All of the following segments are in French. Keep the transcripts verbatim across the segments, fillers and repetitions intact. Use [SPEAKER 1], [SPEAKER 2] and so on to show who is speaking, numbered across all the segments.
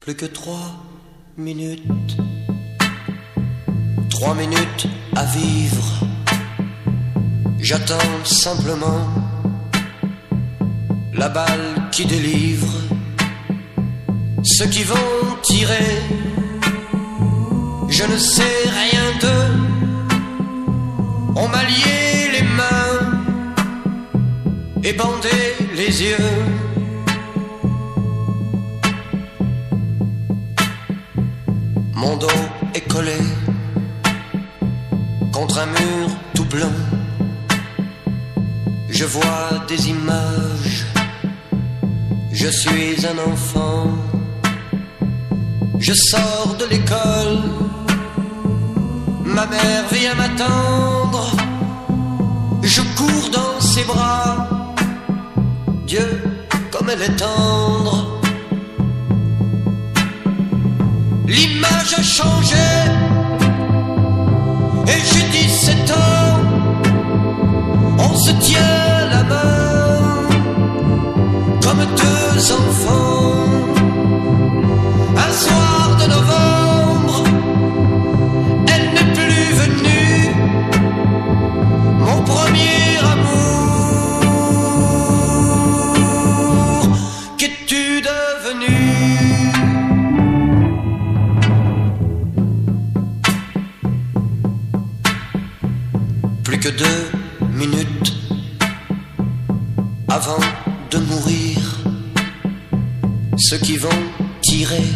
[SPEAKER 1] Plus que trois minutes, trois minutes à vivre. J'attends simplement la balle qui délivre. Ceux qui vont tirer, je ne sais rien d'eux. On m'a lié les mains et bandé les yeux. Mon dos est collé contre un mur tout blanc. Je vois des images, je suis un enfant. Je sors de l'école, ma mère vient m'attendre. Je cours dans ses bras, Dieu, comme elle est tendre. L'image a changé et j'ai dix-sept ans. On se tient la main comme deux enfants. Un soir de novembre, elle n'est plus venue, mon premier amour. Qu'es-tu devenu? Plus que deux minutes avant de mourir. Ceux qui vont tirer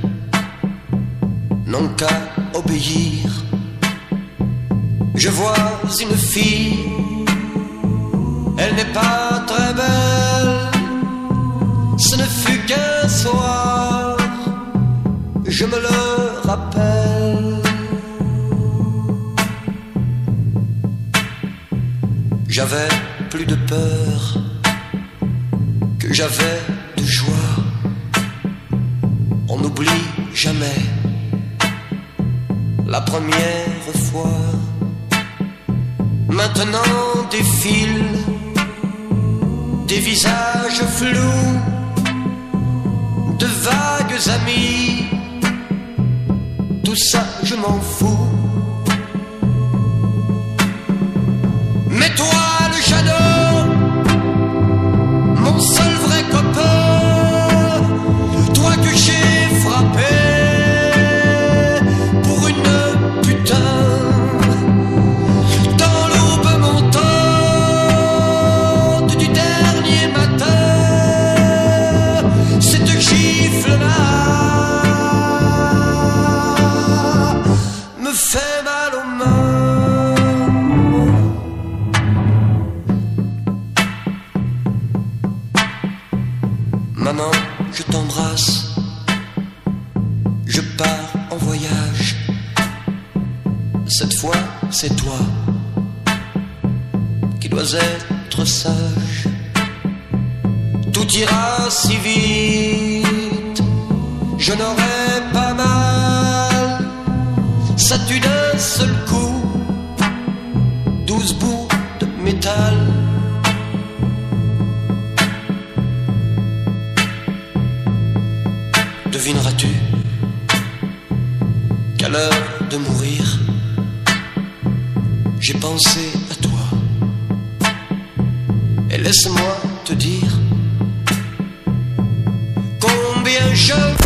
[SPEAKER 1] n'ont qu'à obéir. Je vois une fille, elle n'est pas très belle. Ce ne fut qu'un soir, je me le rappelle. J'avais plus de peur que j'avais de joie. On n'oublie jamais la première fois. Maintenant défilent des visages flous, de vagues amis. Tout ça je m'en fous. Mais toi le shadow, mon seul vrai copain, toi que j'ai frappé pour une putain, dans l'aube montante du dernier matin, cette gifle-là me fait mal aux mains. Maman, je t'embrasse, je pars en voyage. Cette fois, c'est toi qui dois être sage. Tout ira si vite, je n'aurai pas mal. Ça tue d'un seul coup, douze bouts de métal. Devineras-tu qu'à l'heure de mourir, j'ai pensé à toi. Et laisse-moi te dire combien je